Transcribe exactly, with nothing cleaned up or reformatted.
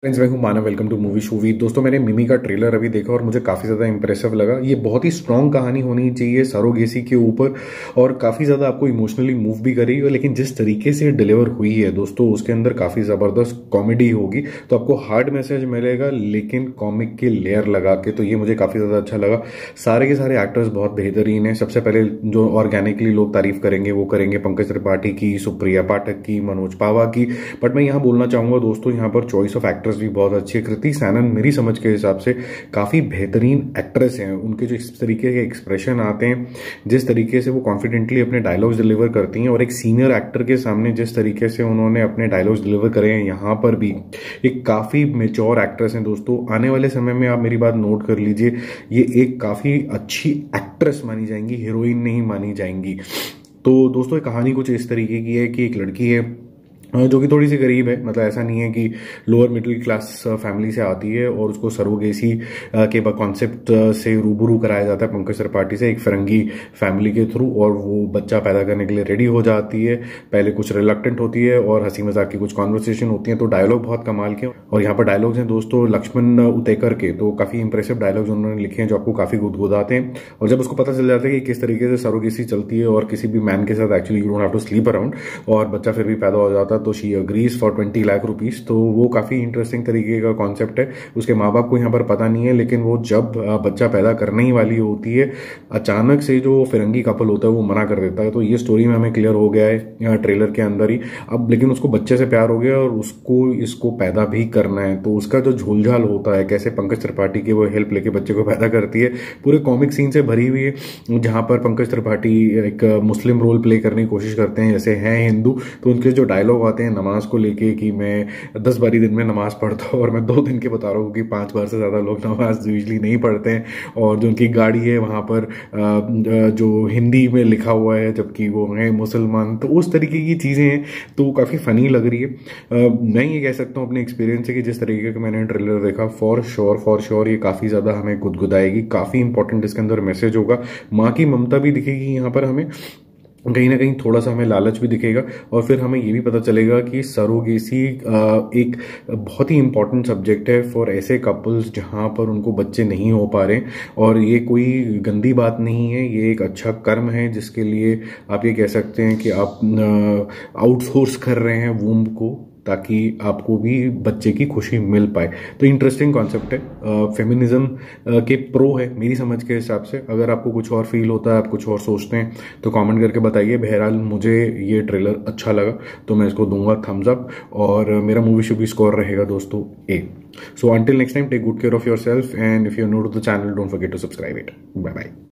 Friends, मैं हूं Manav. Welcome to movie शूवी। दोस्तों, मैंने मिमी का ट्रेलर अभी देखा और मुझे काफ़ी ज़्यादा इंप्रेसिव लगा। ये बहुत ही स्ट्रॉन्ग कहानी होनी चाहिए सरोगेसी के ऊपर और काफ़ी ज़्यादा आपको इमोशनली मूव भी करेगी। लेकिन जिस तरीके से डिलीवर हुई है दोस्तों, उसके अंदर काफ़ी ज़बरदस्त कॉमेडी होगी, तो आपको हार्ड मैसेज मिलेगा लेकिन कॉमिक के लेयर लगा के। तो ये मुझे काफ़ी ज़्यादा अच्छा लगा। सारे के सारे एक्टर्स बहुत बेहतरीन हैं। सबसे पहले जो ऑर्गेनिकली लोग तारीफ करेंगे वो करेंगे पंकज त्रिपाठी की, सुप्रिया पाठक की, मनोज पावा की। बट मैं यहाँ बोलना चाहूँगा दोस्तों, यहाँ पर चॉइस ऑफ एक्टर्स भी बहुत अच्छी है। कृति सैनन मेरी समझ के हिसाब से काफ़ी बेहतरीन एक्ट्रेस हैं। उनके जो इस तरीके के एक्सप्रेशन आते हैं, जिस तरीके से वो कॉन्फिडेंटली अपने डायलॉग्स डिलीवर करती हैं, और एक सीनियर एक्टर के सामने जिस तरीके से उन्होंने अपने डायलॉग्स डिलीवर करे हैं, यहाँ पर भी एक काफ़ी मेच्योर एक्ट्रेस हैं दोस्तों। आने वाले समय में आप मेरी बात नोट कर लीजिए, ये एक काफ़ी अच्छी एक्ट्रेस मानी जाएंगी, हीरोइन नहीं मानी जाएंगी। तो दोस्तों, ये कहानी कुछ इस तरीके की है कि एक लड़की है जो कि थोड़ी सी गरीब है। मतलब ऐसा नहीं है कि लोअर मिडिल क्लास फैमिली से आती है, और उसको सरोगेसी के कॉन्सेप्ट से रूबरू कराया जाता है पंकज त्रिपाठी से एक फिरंगी फैमिली के थ्रू, और वो बच्चा पैदा करने के लिए रेडी हो जाती है। पहले कुछ रिलक्टेंट होती है और हंसी मजाक की कुछ कॉन्वर्सेशन होती है। तो डायलॉग बहुत कमाल के, और यहाँ पर डायलॉग्स हैं दोस्तों लक्ष्मण उतेकर के। तो काफ़ी इंप्रेसिव डायलॉग्स उन्होंने लिखे हैं जो आपको काफ़ी गुदगुदाते हैं। और जब उसको पता चल जाता है कि किस तरीके से सरोगेसी चलती है और किसी भी मैन के साथ actually you don't have to sleep around, और बच्चा फिर भी पैदा हो जाता है, तो she agrees for twenty lakh rupees. तो वो काफ़ी इंटरेस्टिंग तरीके का कॉन्सेप्ट है। उसके माँ बाप को यहाँ पर पता नहीं है, लेकिन वो जब बच्चा पैदा करने ही वाली होती है, अचानक से जो फिरंगी कपल होता है वो मना कर देता है। तो ये स्टोरी में हमें क्लियर हो गया है ट्रेलर के अंदर ही। अब लेकिन उसको बच्चे से प्यार हो गया और उसको इसको पैदा भी करना है। तो उसका जो झोलझाल होता है, कैसे पंकज त्रिपाठी की वो हेल्प लेके बच्चे को पैदा करती है, पूरे कॉमिक सीन से भरी हुई है, जहाँ पर पंकज त्रिपाठी एक मुस्लिम रोल प्ले करने की कोशिश करते हैं, जैसे हैं हिंदू। तो उनके जो डायलॉग आते हैं नमाज को लेके कि मैं दस बारी दिन में नमाज पढ़ता हूँ, और मैं दो दिन के बता रहा हूँ कि पांच बार से ज़्यादा लोग नमाज यूजली नहीं पढ़ते हैं। और जो उनकी गाड़ी है वहाँ पर जो हिंदी में लिखा हुआ है, जबकि वो है मुसलमान। तो उस तरीके की चीज़ें हैं, तो काफ़ी फ़नी लग रही है। मैं ये कह सकता हूँ अपने एक्सपीरियंस से कि जिस तरीके का मैंने ट्रेलर देखा, फॉर श्योर फॉर श्योर ये काफ़ी ज़्यादा हमें गुदगुदाएगी। काफ़ी इंपॉर्टेंट इसके अंदर मैसेज होगा। माँ की ममता भी दिखेगी यहाँ पर हमें, कहीं ना कहीं थोड़ा सा हमें लालच भी दिखेगा, और फिर हमें ये भी पता चलेगा कि सरोगेसी एक बहुत ही इंपॉर्टेंट सब्जेक्ट है फॉर ऐसे कपल्स जहां पर उनको बच्चे नहीं हो पा रहे। और ये कोई गंदी बात नहीं है, ये एक अच्छा कर्म है जिसके लिए आप ये कह सकते हैं कि आप आउटसोर्स कर रहे हैं वूम्ब को, ताकि आपको भी बच्चे की खुशी मिल पाए। तो इंटरेस्टिंग कॉन्सेप्ट है, फेमिनिज्म के प्रो है मेरी समझ के हिसाब से। अगर आपको कुछ और फील होता है, आप कुछ और सोचते हैं, तो कमेंट करके बताइए। बहरहाल मुझे ये ट्रेलर अच्छा लगा, तो मैं इसको दूंगा थम्स अप, और मेरा मूवी शुभी स्कोर रहेगा दोस्तों ए। So until next time, take good care of yourself, and if you are new to the channel, don't forget to subscribe it. Bye bye.